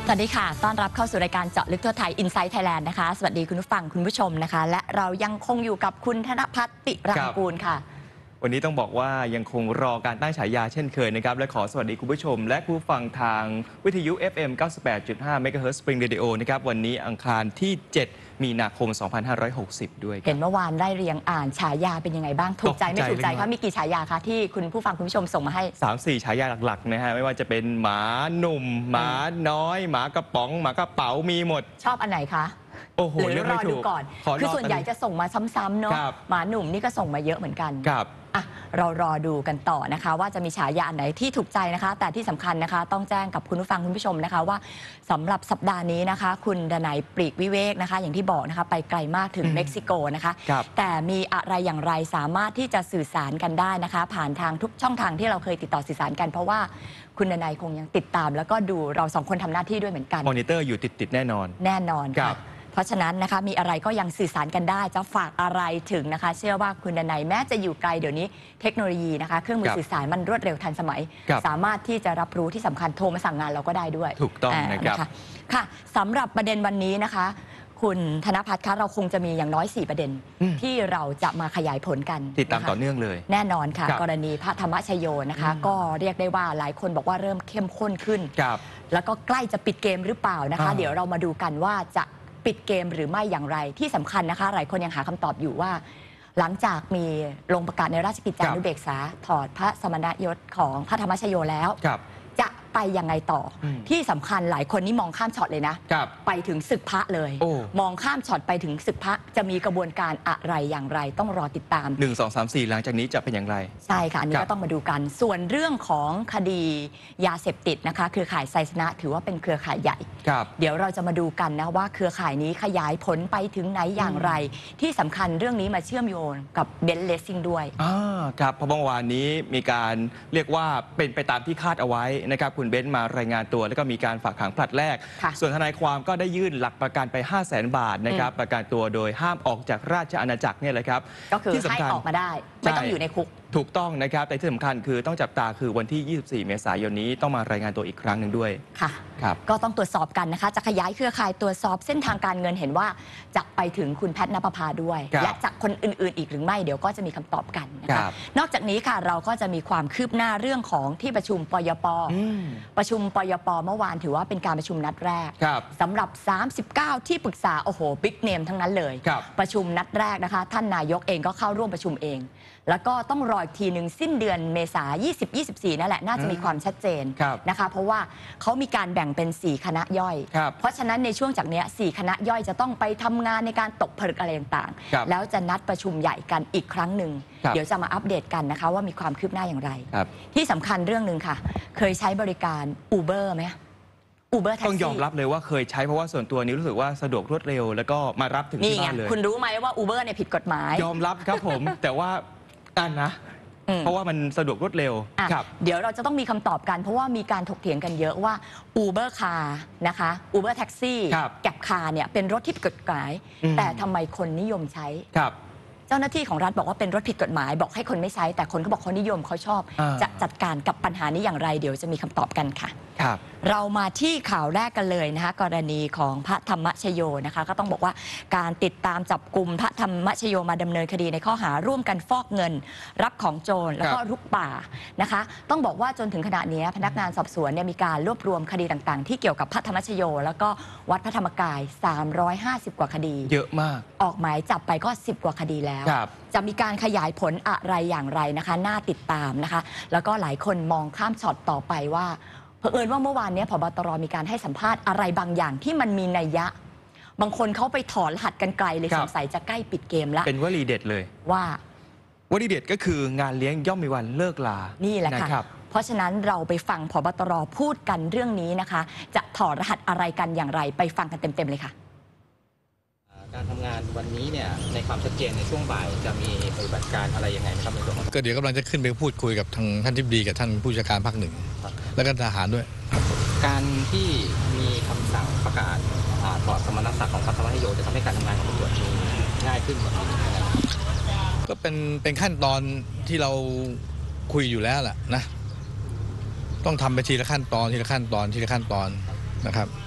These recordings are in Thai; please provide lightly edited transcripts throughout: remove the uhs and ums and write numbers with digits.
สวัสดีค่ะต้อนรับเข้าสู่รายการเจาะลึกทั่วไทย Inside Thailand นะคะสวัสดีคุณผู้ฟังคุณผู้ชมนะคะและเรายังคงอยู่กับคุณธนภัทร ติรังกูลค่ะวันนี้ต้องบอกว่ายังคงรอการตั้งฉายาเช่นเคยนะครับและขอสวัสดีคุณผู้ชมและผู้ฟังทางวิทยุ FM 98.5 MHz Spring Radio นะครับวันนี้อังคารที่ 7 มีนาคม 2560 ด้วยเห็นเมื่อวานได้เรียงอ่านฉายาเป็นยังไงบ้างถูกใจไม่ถูกใจคะมีกี่ฉายาคะที่คุณผู้ฟังคุณผู้ชมส่งมาให้ 3-4 ฉายาหลักๆนะฮะไม่ว่าจะเป็นหมาหนุ่มหมาน้อยหมากระป๋องหมากระเป๋ามีหมดชอบอันไหนคะโอ้โหหรือรอดูก่อนคือส่วนใหญ่จะส่งมาซ้ำๆเนาะหมาหนุ่มนี่ก็ส่งมาเยอะเหมือนกันอ่ะเรารอดูกันต่อนะคะว่าจะมีฉายาอันไหนที่ถูกใจนะคะแต่ที่สำคัญนะคะต้องแจ้งกับคุณผู้ฟังคุณผู้ชมนะคะว่าสำหรับสัปดาห์นี้นะคะคุณดนัย ปลีกวิเวกนะคะอย่างที่บอกนะคะไปไกลมากถึงเม็กซิโกนะคะแต่มีอะไรอย่างไรสามารถที่จะสื่อสารกันได้นะคะผ่านทางทุกช่องทางที่เราเคยติดต่อสื่อสารกันเพราะว่าคุณดนัยคงยังติดตามแล้วก็ดูเราสองคนทำหน้าที่ด้วยเหมือนกันมอนิเตอร์อยู่ติดแน่นอนค่ะเพราะฉะนั้นนะคะมีอะไรก็ยังสื่อสารกันได้จะฝากอะไรถึงนะคะเชื่อว่าคุณดนัยแม้จะอยู่ไกลเดี๋ยวนี้เทคโนโลยีนะคะเครื่องมือสื่อสารมันรวดเร็วทันสมัยสามารถที่จะรับรู้ที่สำคัญโทรมาสั่งงานเราก็ได้ด้วยถูกต้องนะครับค่ะสำหรับประเด็นวันนี้นะคะคุณธนภัทรคะเราคงจะมีอย่างน้อย4ประเด็นที่เราจะมาขยายผลกันติดตามต่อเนื่องเลยแน่นอนค่ะกรณีพระธรรมชโยนะคะก็เรียกได้ว่าหลายคนบอกว่าเริ่มเข้มข้นขึ้นแล้วก็ใกล้จะปิดเกมหรือเปล่านะคะเดี๋ยวเรามาดูกันว่าจะปิดเกมหรือไม่อย่างไรที่สำคัญนะคะหลายคนยังหาคำตอบอยู่ว่าหลังจากมีลงประกาศในราชกิจจานุเบกษาถอดพระสมณยศของพระธรรมชโยแล้วจะไปยังไงต่อที่สำคัญหลายคนนี่มองข้ามช็อตเลยนะไปถึงศึกพระเลยมองข้ามช็อตไปถึงศึกพระจะมีกระบวนการอะไรอย่างไรต้องรอติดตาม 1 2 3 4หลังจากนี้จะเป็นอย่างไรใช่ค่ะอันนี้ก็ต้องมาดูกันส่วนเรื่องของคดียาเสพติดนะคะเครือข่ายไซสนะถือว่าเป็นเครือข่ายใหญ่เดี๋ยวเราจะมาดูกันนะว่าเครือข่ายนี้ขยายผลไปถึงไหนอย่างไรที่สำคัญเรื่องนี้มาเชื่อมโยงกับเบนซ์เลสซิ่งด้วยครับเพราะเมื่อวานนี้มีการเรียกว่าเป็นไปตามที่คาดเอาไว้นะครับคุณเบนซ์มารายงานตัวแล้วก็มีการฝากขังผลัดแรกส่วนทนายความก็ได้ยื่นหลักประกันไป 500,000 บาทนะครับประกันตัวโดยห้ามออกจากราชอาณาจักรเนี่ยแหละครับก็คือให้ออกมาได้ไม่ต้องอยู่ในคุกถูกต้องนะครับแต่ที่สำคัญคือต้องจับตาคือวันที่ 24 เมษายนนี้ต้องมารายงานตัวอีกครั้งหนึ่งด้วยค่ะก็ต้องตรวจสอบกันนะคะจะขยายเครือข่ายตรวจสอบเส้นทางการเงินเห็นว่าจะไปถึงคุณแพทย์ณปภาด้วยและจากคนอื่นๆอีกหรือไม่เดี๋ยวก็จะมีคำตอบกันนะคะนอกจากนี้ค่ะเราก็จะมีความคืบหน้าเรื่องของที่ประชุมปยป.ประชุมปยป.เมื่อวานถือว่าเป็นการประชุมนัดแรกสำหรับ 39 ที่ปรึกษาโอ้โหบิ๊กเนมทั้งนั้นเลยประชุมนัดแรกนะคะท่านนายกเองก็เข้าร่วมประชุมเองแล้วก็ต้องรออีกทีหนึ่งสิ้นเดือนเมษายน2024นั่นแหละน่าจะมีความชัดเจนนะคะเพราะว่าเขามีการแบ่งเป็น4คณะย่อยเพราะฉะนั้นในช่วงจากนี้4คณะย่อยจะต้องไปทำงานในการตกผลึกอะไรต่างๆแล้วจะนัดประชุมใหญ่กันอีกครั้งหนึ่งเดี๋ยวจะมาอัปเดตกันนะคะว่ามีความคืบหน้าอย่างไรที่สำคัญเรื่องหนึ่งค่ะเคยใช้บริการ Uber ไหมUber แท็กซี่ต้องยอมรับเลยว่าเคยใช้เพราะว่าส่วนตัวนี้รู้สึกว่าสะดวกรวดเร็วแล้วก็มารับถึงที่บ้านเลยคุณรู้ไหมว่า Uber เนี่ยผิดกฎหมายยอมรับครับผม แต่ว่านะเพราะว่ามันสะดวกรวดเร็วเดี๋ยวเราจะต้องมีคำตอบกันเพราะว่ามีการถกเถียงกันเยอะว่า Uber Car นะคะ Uber Taxi แก็บคาร์เนี่ยเป็นรถที่ผิดกฎหมายแต่ทำไมคนนิยมใช้เจ้าหน้าที่ของรัฐบอกว่าเป็นรถผิดกฎหมายบอกให้คนไม่ใช้แต่คนก็บอกเขานิยมเขาชอบจะจัดการกับปัญหานี้อย่างไรเดี๋ยวจะมีคำตอบกันค่ะเรามาที่ข่าวแรกกันเลยนะคะกรณีของพระธรรมชโยนะคะก็ต้องบอกว่าการติดตามจับกลุ่มพระธรรมชโยมาดำเนินคดีในข้อหาร่วมกันฟอกเงินรับของโจรแล้วก็รุกป่านะคะต้องบอกว่าจนถึงขณะนี้พนักงานสอบสวนเนี่ยมีการรวบรวมคดีต่างๆที่เกี่ยวกับพระธรรมชโยแล้วก็วัดพระธรรมกาย350 กว่าคดีเยอะมากออกหมายจับไปก็10 กว่าคดีแล้วจะมีการขยายผลอะไรอย่างไรนะคะน่าติดตามนะคะแล้วก็หลายคนมองข้ามช็อตต่อไปว่าเผอิญว่าเมื่อวานนี้ผบ.ตร.มีการให้สัมภาษณ์อะไรบางอย่างที่มันมีนัยยะบางคนเขาไปถอนรหัสกันไกลเลยสงสัยจะใกล้ปิดเกมแล้วเป็นวลีเด็ดเลยว่าวลีเด็ดก็คืองานเลี้ยงย่อมมีวันเลิกลานี่แหละค่ะเพราะฉะนั้นเราไปฟังผบ.ตร.พูดกันเรื่องนี้นะคะจะถอดรหัสอะไรกันอย่างไรไปฟังกันเต็มๆเลยค่ะการทำงานวันนี้เนี่ยในความชัดเจนในช่วงบ่ายจะมีปฏิบัติการอะไรยังไงครับในส่วนของก็เดี๋ยวกำลังจะขึ้นไปพูดคุยกับทางท่านทิบดีกับท่านผู้จัดการภาคหนึ่งแล้วก็ทหารด้วยการที่มีคำสั่งประกาศถอดสมณศักดิ์ของพระธรรมชโยจะทำให้การทำงานของตำรวจมีง่ายขึ้นกว่านี้ก็เป็นขั้นตอนที่เราคุยอยู่แล้วแหละนะต้องทำไปทีละขั้นตอนทีละขั้นตอนทีละขั้นตอนนะครับ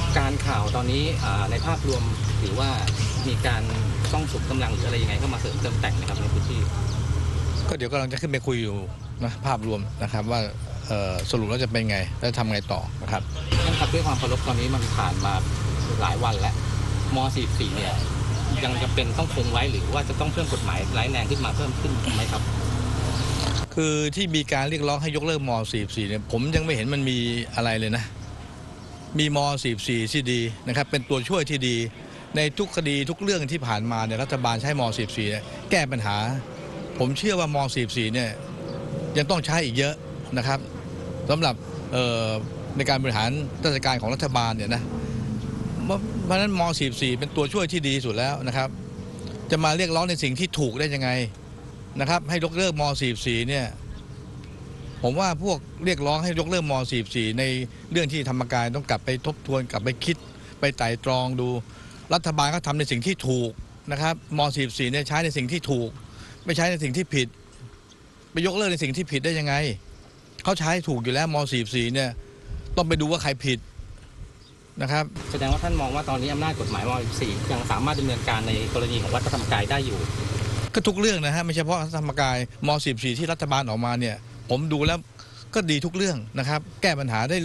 การข่าวตอนนี้ในภาพรวมหรือว่ามีการต้องสุมกำลังหรืออะไรยังไงเข้ามาเสริมเติมแต่งนะครับในพื้นที่ก็เดี๋ยวกำลังจะขึ้นไปคุยอยู่นะภาพรวมนะครับว่าสรุปแล้วจะเป็นไงแล้วทำไงต่อนะครับท่านครับด้วยความเคารพตอนนี้มันผ่านมาหลายวันแล้วม.44เนี่ยยังจะเป็นต้องคงไว้หรือว่าจะต้องเพิ่มกฎหมายร้ายแรงขึ้นมาเพิ่มขึ้นไหมครับคือที่มีการเรียกร้องให้ยกเลิกม.44เนี่ยผมยังไม่เห็นมันมีอะไรเลยนะมีม.44ที่ดีนะครับเป็นตัวช่วยที่ดีในทุกคดีทุกเรื่องที่ผ่านมาเนี่ยรัฐบาลใช้ม.44เนี่ยแก้ปัญหาผมเชื่อว่าม.44เนี่ยยังต้องใช้อีกเยอะนะครับสำหรับในการบริหารราชการของรัฐบาลเนี่ยนะเพราะฉะนั้นม.44เป็นตัวช่วยที่ดีสุดแล้วนะครับจะมาเรียกร้องในสิ่งที่ถูกได้ยังไงนะครับให้ยกเลิกม.44เนี่ยผมว่าพวกเรียกร้องให้ยกเลิกม.44ในเรื่องที่ธรรมกายต้องกลับไปทบทวนกลับไปคิดไปไต่ตรองดูรัฐบาลก็ทำในสิ่งที่ถูกนะครับม.44เนี่ยใช้ในสิ่งที่ถูกไม่ใช้ในสิ่งที่ผิดไปยกเลิกในสิ่งที่ผิดได้ยังไงเขาใช้ถูกอยู่แล้วม.44เนี่ยต้องไปดูว่าใครผิดนะครับแสดงว่าท่านมองว่าตอนนี้อำนาจกฎหมายม.44ยังสามารถดำเนินการในกรณีของวัดพระธรรมกายได้อยู่ก็ทุกเรื่องนะฮะไม่เฉพาะธรรมกายม.44ที่รัฐบาลออกมาเนี่ยผมดูแล้วก็ดีทุกเรื่องนะครับแก้ปัญหาได้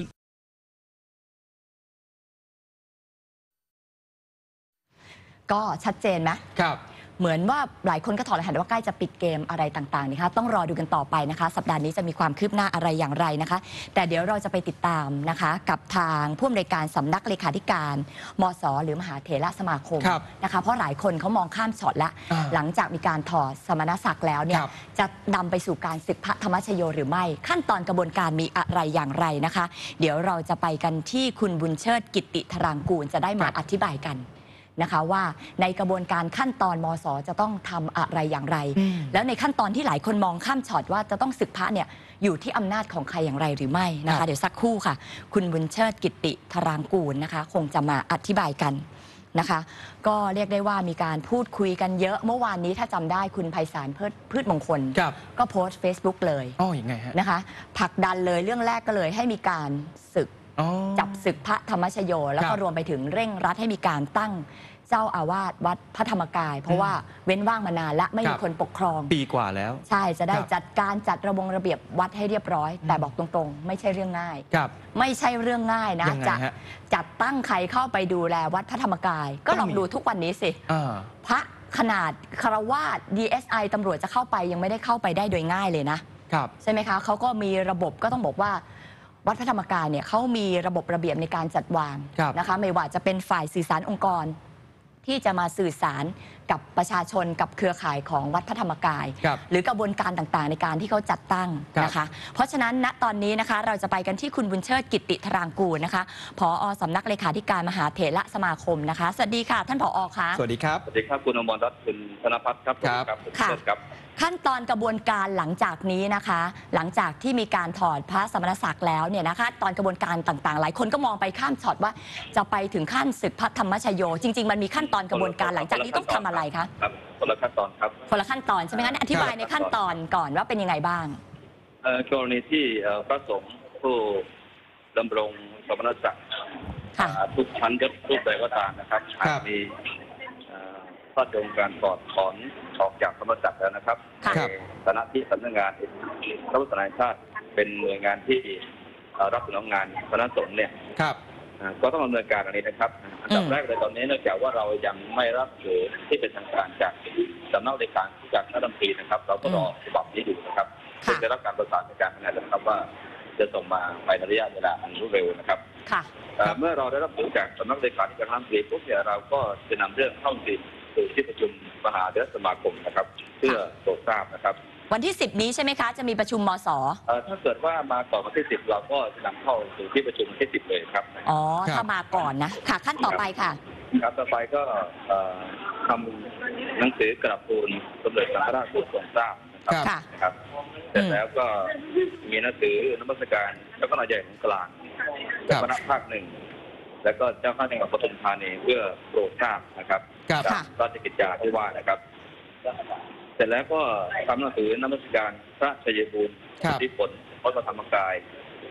ก็ชัดเจนไหมครับเหมือนว่าหลายคนก็ถอดรหัสว่าใกล้จะปิดเกมอะไรต่างๆนะคะต้องรอดูกันต่อไปนะคะสัปดาห์นี้จะมีความคืบหน้าอะไรอย่างไรนะคะแต่เดี๋ยวเราจะไปติดตามนะคะกับทางผู้อำนวยการสำนักเลขาธิการมส.หรือมหาเถรสมาคมนะคะเพราะหลายคนเขามองข้ามช็อตแล้วหลังจากมีการถอดสมณศักดิ์แล้วเนี่ยจะนำไปสู่การศึกพระธรรมชโยหรือไม่ขั้นตอนกระบวนการมีอะไรอย่างไรนะคะเดี๋ยวเราจะไปกันที่คุณบุญเชิดกิตติธารางกูลจะได้มาอธิบายกันนะคะว่าในกระบวนการขั้นตอนมส.จะต้องทำอะไรอย่างไรแล้วในขั้นตอนที่หลายคนมองข้ามช็อตว่าจะต้องศึกพระเนี่ยอยู่ที่อำนาจของใครอย่างไรหรือไม่นะคะเดี๋ยวสักครู่ค่ะคุณบุญเชิดกิตติธารางกูลนะคะคงจะมาอธิบายกันนะคะก็เรียกได้ว่ามีการพูดคุยกันเยอะเมื่อวานนี้ถ้าจำได้คุณไพศาลพืชมงคลก็โพสต์ Facebook เลยยังไงฮะนะคะผลักดันเลยเรื่องแรกก็เลยให้มีการศึกจับศึกพระธรรมชโยแล้วก็รวมไปถึงเร่งรัดให้มีการตั้งเจ้าอาวาสวัดพระธรรมกายเพราะว่าเว้นว่างมานานและไม่มีคนปกครองปีกว่าแล้วใช่จะได้จัดการจัดระเบียบวัดให้เรียบร้อยแต่บอกตรงๆไม่ใช่เรื่องง่ายไม่ใช่เรื่องง่ายนะจะจัดตั้งใครเข้าไปดูแลวัดพระธรรมกายก็ลองดูทุกวันนี้สิพระขนาดคฤหัสถ์ DSI ตำรวจจะเข้าไปยังไม่ได้เข้าไปได้โดยง่ายเลยนะใช่ไหมคะเขาก็มีระบบก็ต้องบอกว่าวัดพระธรรมกายเนี่ยเขามีระบบระเบียบในการจัดวางนะคะไม่ว่าจะเป็นฝ่ายสื่อสารองค์กรที่จะมาสื่อสารกับประชาชนกับเครือข่ายของวัดพระธรรมกายหรือกระบวนการต่างๆในการที่เขาจัดตั้งนะคะเพราะฉะนั้นณตอนนี้นะคะเราจะไปกันที่คุณบุญเชิดกิตติธารางกูลนะคะผอ.สำนักเลขาธิการมหาเถรสมาคมนะคะสวัสดีค่ะท่านผอ.คะสวัสดีครับสวัสดีครับคุณอมรรัตน์คุณธนภัทรครับค่ะขั้นตอนกระบวนการหลังจากนี้นะคะหลังจากที่มีการถอดพระสมณศักดิ์แล้วเนี่ยนะคะตอนกระบวนการต่างๆหลายคนก็มองไปข้ามช็อตว่าจะไปถึงขั้นศึกพระธรรมชโยจริงๆมันมีขั้นตอนกระบวนการหลังจากนี้ต้องทำอะไรคะครับคนละขั้นตอนครับคนละขั้นตอนใช่ไหมงั้นอธิบายในขั้นตอนก่อนว่าเป็นยังไงบ้างกรณีที่พระสงฆ์ผู้ดำรงสมณศักดิ์ทุกชั้นยศรูปใดก็ตามนะครับมีพระองค์การถอดถอนออกจากสมณศักดิ์แล้วนะครับในฐานะที่สำนักงานพระพุทธศาสนาแห่งชาติเป็นหน่วยงานที่รับผิดชอบงานคณะสงฆ์เนี่ยก็ต้องดำเนินการอันนี้นะครับอันดับแรกเลยตอนนี้เนื่องจากว่าเรายังไม่รับหรือที่เป็นทางการจากสำนักเลขาธิการคณะรัฐมนตรีนะครับเราก็รอฉบับนี้อยู่นะครับจะรับการประสานในการทำงานแล้วนะครับว่าจะส่งมาภายในระยะเวลาอันรวดเร็วนะครับเมื่อเราได้รับรู้จากสำนักเลขาธิการคณะรัฐมนตรีปุ๊บเนี่ยเราก็จะนำเรื่องเข้าสู่ที่ประชุมมหาเถรสมาคมนะครับเพื่อโปรดทราบนะครับวันที่10นี้ใช่ไหมคะจะมีประชุมมส. ถ้าเกิดว่ามาก่อนวันที่10เราก็จะนำเข้าสู่ที่ประชุมวันที่10เลยครับอ๋อถ้ามาก่อนนะค่ะขั้นต่อไปค่ะครับต่อไปก็ทำหนังสือกราบทูลสมเด็จพระราชทรงทราบนะครับเสร็จแล้วก็มีหนังสือนมัสการเจ้าคณะใหญ่ของกลางเจ้าคณะภาคหนึ่งแล้วก็เจ้าคณะจังหวัดปทุมธานีเพื่อโปรดทราบนะครับราชกิจจาที่ว่านะครับเสร็จแล้วก็ทำหนังสือนมัสการพระชัยภูมิที่ผลวัดพระธรรมกายซึ่ง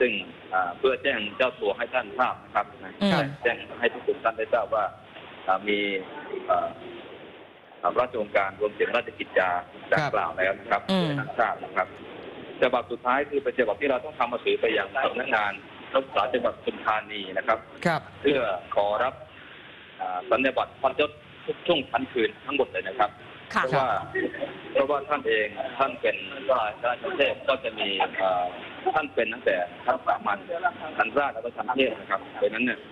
ซึ่งเพื่อแจ้งเจ้าตัวให้ท่านทราบนะครับแจ้งให้ทุกท่านได้ทราบว่ามีราชองค์การรวมถึงราชกิจจาดังกล่าวแล้วนะครับให้ท่านทราบนะครับฉบับสุดท้ายคือเป็นฉบับที่เราต้องทำหนังสือไปยังสำนักงานรักษาจังหวัดปทุมธานีนะครับเพื่อขอรับสัญญาบัตรพัดยศทุกช่วงชั้นคืนทั้งหมดเลยนะครับเพราะว่าท่านเองท่านเป็นราชเทพก็จะมีท่านเป็นตั้งแต่ชั้นสามัญชั้นราชแล้วก็ชั้นเทพนะครับดังนั้นเนี่ย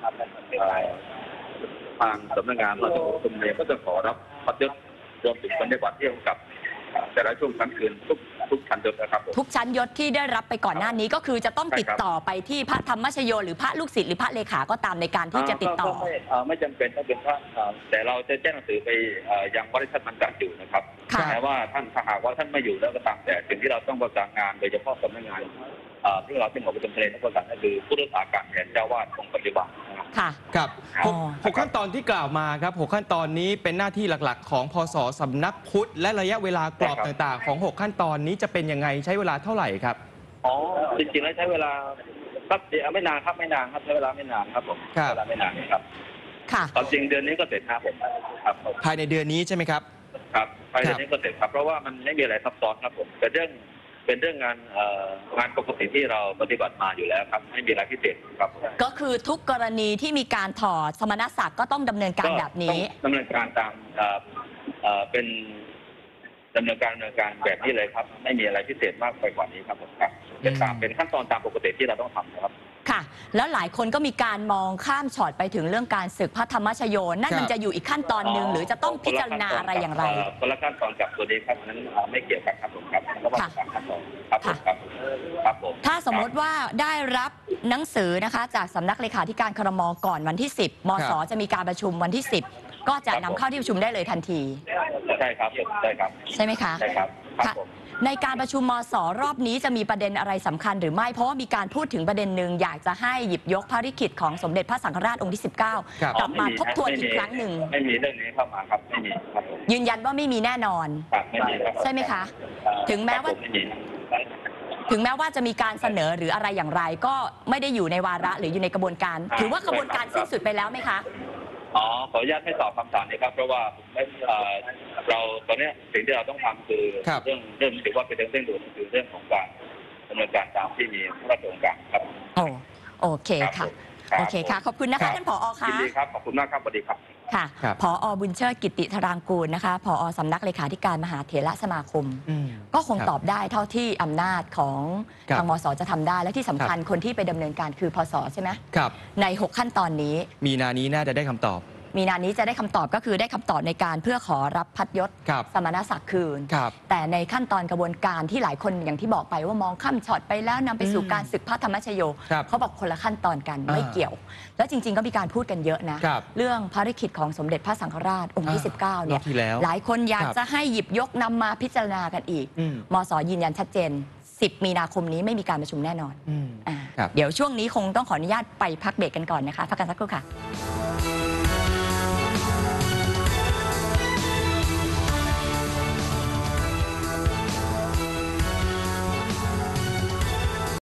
ทางสำนักงานราชบุรีเนี่ยก็จะขอรับพัดยศรวมถึงสัญญาบัตรที่เกี่ยวกับแต่ละช่วงชั้นคืนทุกชั้นยศนะครับทุกชั้นยศที่ได้รับไปก่อนหน้านี้ก็คือจะต้องติดต่อไปที่พระธรรมชโยหรือพระลูกศิษย์หรือพระเลขาก็ตามในการที่จะติดต่อไม่จำเป็นต้องเป็นพระแต่เราจะแจ้งหนังสือไปยังบริษัทมันจัดอยู่นะครับแต่ว่าท่านถ้าหากว่าท่านไม่อยู่แล้วก็ตามแต่สิ่งที่เราต้องประสานงานโดยเฉพาะสำนักงานที่เราเป็นของประจำทะเลต้องประสานก็คือผู้รักษาการแทนเจ้าวาดองค์ปฏิบัติครับ6ขั้นตอนที่กล่าวมาครับ6ขั้นตอนนี้เป็นหน้าที่หลักๆของพศสำนักพุทธและระยะเวลากรอบต่างๆของ6ขั้นตอนนี้จะเป็นยังไงใช้เวลาเท่าไหร่ครับจริงๆแล้วใช้เวลาไม่นานครับใช้เวลาไม่นานครับผมเวลาไม่นานครับตอนจริงเดือนนี้ก็เสร็จครับผมครับภายในเดือนนี้ใช่ไหมครับครับภายในเดือนนี้ก็เสร็จครับเพราะว่ามันไม่มีอะไรซับซ้อนครับผมแต่เป็นเรื่องงานปกติที่เราปฏิบัติมาอยู่แล้วครับไม่มีอะไรพิเศษครับก็คือทุกกรณีที่มีการถอดสมณศักดิ์ก็ต้องดำเนินการแบบนี้ดำเนินการตามเป็นดำเนินการแบบนี้เลยครับไม่มีอะไรพิเศษมากไปกว่านี้ครับผมครับเป็นขั้นตอนตามปกติที่เราต้องทำนะครับค่ะแล้วหลายคนก็มีการมองข้ามช็อตไปถึงเรื่องการศึกพระธรรมชโยนั่นมันจะอยู่อีกขั้นตอนหนึ่งหรือจะต้องพิจารณาอะไรอย่างไรคนละขั้นตอนกับตัวนี้ครับนั้นไม่เกี่ยวกันครับผมครับระหว่างขั้นตอนครับผมถ้าสมมติว่าได้รับหนังสือนะคะจากสำนักเลขาธิการครม.ก่อนวันที่10มศ.จะมีการประชุมวันที่10ก็จะนำเข้าที่ประชุมได้เลยทันทีใช่ครับใช่ไหมคะใช่ครับในการประชุมมศ.รอบนี้จะมีประเด็นอะไรสำคัญหรือไม่เพราะว่ามีการพูดถึงประเด็นหนึ่งอยากจะให้หยิบยกพระลิขิตของสมเด็จพระสังฆราชองค์ที่19กลับมาทบทวนอีกครั้งหนึ่งไม่มีเรื่องนี้เข้ามาครับไม่มีครับยืนยันว่าไม่มีแน่นอนใช่ไหมคะถึงแม้ว่าจะมีการเสนอหรืออะไรอย่างไรก็ไม่ได้อยู่ในวาระหรืออยู่ในกระบวนการถือว่ากระบวนการสิ้นสุดไปแล้วไหมคะขออนุญาตไม่ตอบคำถามนี้ครับเพราะว่าเราตอนนี้สิ่งที่เราต้องทำคือเรื่องถือว่าเป็นเรื่องด่วนคือเรื่องของการดำเนินการตามที่มีพระราชโองการครับโอเคค่ะขอบคุณนะคะท่านผอ.ค่ะยินดีครับขอบคุณมากครับสวัสดีครับค่ะผอ.บุญเชิดกิติธารางกูลนะคะผอ.สำนักเลขาธิการมหาเถรสมาคมก็คงตอบได้เท่าที่อำนาจของทางมศ.จะทำได้และที่สำคัญคนที่ไปดำเนินการคือพศ.ใช่ไหมครับใน6ขั้นตอนนี้มีนานี้น่าจะได้คำตอบมีนานี้จะได้คำตอบก็คือได้คำตอบในการเพื่อขอรับพัดยศสมณศักดิ์คืนแต่ในขั้นตอนกระบวนการที่หลายคนอย่างที่บอกไปว่ามองข้ามช็อตไปแล้วนำไปสู่การศึกพระธรรมชโยเขาบอกคนละขั้นตอนกันไม่เกี่ยวแล้วจริงๆก็มีการพูดกันเยอะนะเรื่องพระลิขิตของสมเด็จพระสังฆราชองค์ที่19เนี่ยหลายคนอยากจะให้หยิบยกนำมาพิจารณากันอีกมศ.ยืนยันชัดเจน10 มีนาคมนี้ไม่มีการประชุมแน่นอนเดี๋ยวช่วงนี้คงต้องขออนุญาตไปพักเบรกกันก่อนนะคะพักกันสักครู่ค่ะ